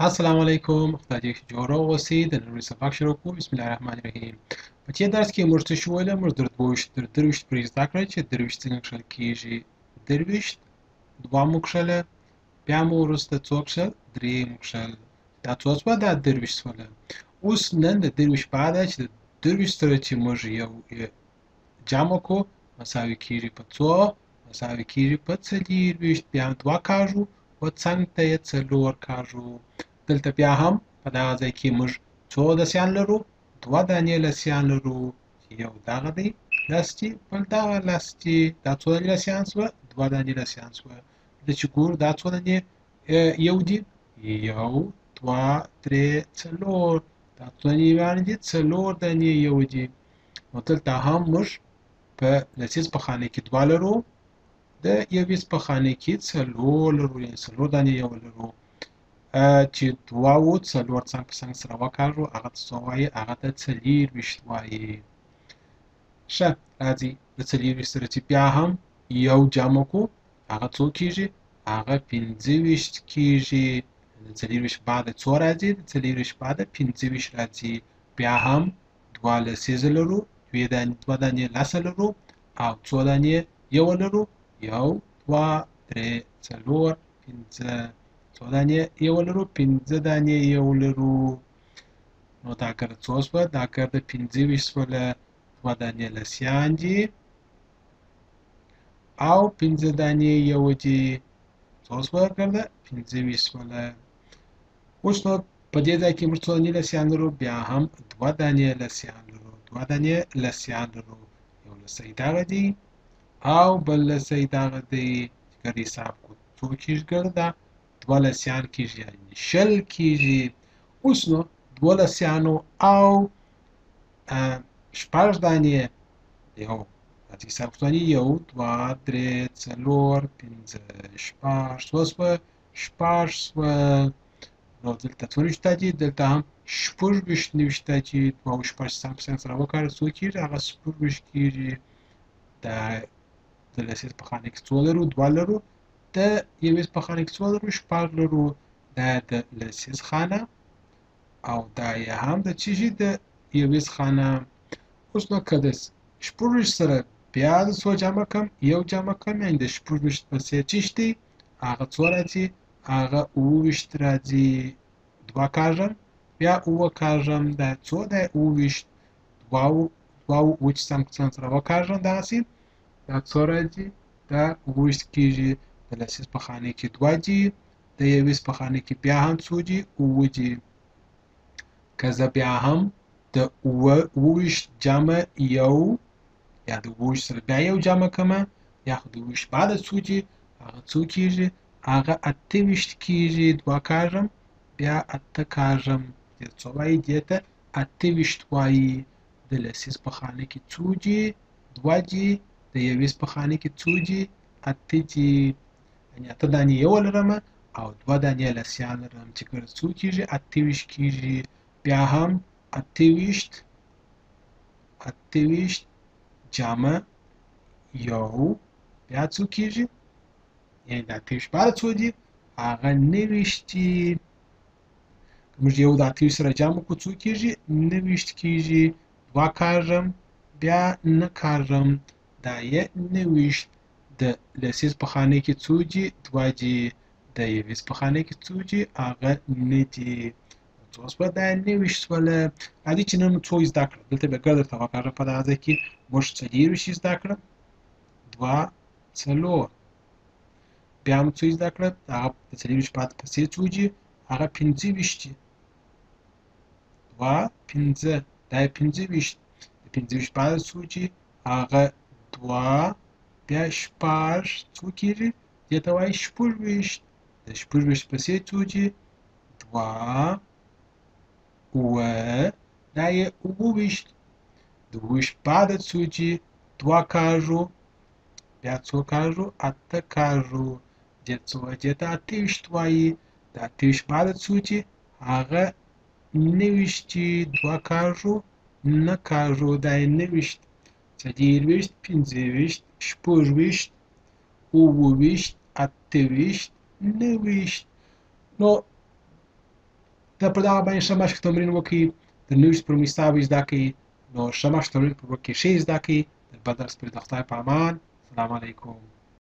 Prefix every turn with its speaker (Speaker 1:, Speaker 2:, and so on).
Speaker 1: السلام علیکم خدای دې جوړه اوسئ د نن ورځې سبق شروع کوو بسم الله الرحمن الرحیم په دې درس کې موږ څه شولو موږ تر درویشت پورې زده کړه چې درویشت څنګه کښل کېږي درویشت دوه مو کښله بیا مو وروسته څو کښل درې مو کښل دا څو شوه دا درویشت شوله اوس نن د درویشت په اړه چې د درویشت سره چې موږ یو جمع کو مساوي کېږي په څو مساوي کېږي په څلېرویشت بیا دوه کاږو و څنګ ته یې څلور کاږو دلته بیا هم په دغه ځای کې موږ څو لسیان لرو دوه دانې لسیان لرو یو دغه دی لس دي بل دغه لس دي دا څو دانې لسیان شوه دوه دانې لسیان شوه دلته چې ګورو دا څو دانې یو دي یو دوه درې څلور دا څو دانې یویان دي څلور دانې یو دي نو دلته هم موږ په لسیز په خانه کې دوه لرو د یویز په خانه کې څلور لرو یعنې څلور دانې یو لرو چې دوه و څلور څنګ په څنګ سره وکاږو هغه ته څه وایي هغه ته څلېرویشت وایي ښه راځئ د څلېرویشت سره چې بیا هم یو جمع کړو هغه څو کېږي هغه پنځه ویشت کېږي د څلېرویشت بعد څو راځي د څلېرویشت بعد پنځه ویشت راځي بیا هم دوه لسیزه لرو دوه دانې لسه لرو او څو دانې یوه لرو یو دوه درې څلور پنځه څو دانې یو لرو پنځه دانې یو لرو نو دا ګرده څو شوه دا ګرده پنځه ویشت شوله دوه دانې لسیان دي او پنځه دانې یو دي څو شوه ګرده پنځه ویشت شوله اوس نو په دې ځای کې موږ څو دانې لسیان لرو بیا هم دوه دانې لسیان لرو دوه دانې لسیان لرو یو لسی دغه دی او بل لسی دغه دی چې ګرده حساب کړو څو کېږي ګرده دوه لسیان کېږي یعنې شل کېږي اوس نو دوه لسیانو او شپږ دانې یو راځئ حساب کړو یو دوه درې څلور پنځه شپږ څو شوه شپږ شوه نو دلته څو نوشته دي دلته هم شپږویشت نوشته دي دوه او شپږ څنګ په څنګ سره وکاږو څو کېږي هغه شپږویشت کېږي د لسیز په خانه کې څو لرو دوه لرو د یویز په خانه کې څو لرو شپږ لرو دا د لسیز خانه او دا یې هم د څه شي د یویز خانه اوس نو که د شپږویشت سره بیا د څو جمع کړم یو جمع کړم یعنې د شپږویشت پسې څه شی دی هغه څو راځي هغه اوویشت راځي دوه کاږم بیا اووه کاږم دا څو دی اوویشت دوه اووه چې څنګ په څنګ سره وکاږم دغسې دا څو راځي دا اوویشت کېږي د لسیز په خانې کې دوه دي د یویز په خانه کې بیا هم څو دي اووه دي که زه بیا هم د اوویشت جمع یو یا د اوویشت سره بیا یو جمع کړمه یا خو د اوویشت بعده څو دي هغه څو کېږي هغه اته ویشت کېږي دوه کاږم بیا اته کاږم دې ته څه وایي دې ته اته ویشت وایي د لسیز په خانه کې څو دي دوه دي د یویز په خانه کې څو دي اته دي یعنې اته دانې یوه لرمه او دوه دانې لسیان لرم چې ګرده څو کېږي اته ویشت کېږي بیا هم اته ویشت جمع یو بیا څو کېږي یعنې د اته ویشت بعده څو دي هغه نهه ویشت دي که موږ یو د اته ویشت سره جمع کړو څو کېږي نهه ویشت کېږي دوه کاږم بیا نه کاږم دا یې نهه ویشت د لسیز په خانه کې څو دي دوه دي د یویز په خانه کې څو دي هغه نه دي څو شوه دا نهه ویشت شوله راځئ چې نن مو څو زده کړه دلته بیا ګرده درته وکاږم په دغه ځای کې موږ څلېرویشت زده کړه دوه څلور بیا مو څو زده کړه هغه د څلېرویشت بعد پسې څو دي هغه پنځه ویشت دي دوه پنځه دا یې پنځه ویشت د پنځه ویشت بعده څو دي هغه دوه بیا شپږ څو کېږي دې ته وایي شپږویشت د شپږویشت پسې څو دي دوه اووه دا یې اووهویشت د اووهویشت بعده څو دي دوه کاږو بیا څو کاږو اته کاږو دې ته اته ویشت وایي د اته ویشت بعده څو دي هغه نهه ویشت دي دوه کاږو نه کاږو دا یې نهه ویشت څلېرویشت پنځه ویشت شپږویشت اووهویشت اته ویشت نهه ویشت نو ته پر دغه باندې ښه مشق تمرین وکړئ د نوي څه پر مستا به زده کړئ نو ښه مشق تمرین پر وکړئ ښې زده کړئ بل درس پورې د خدای په امان. السلام علیکم.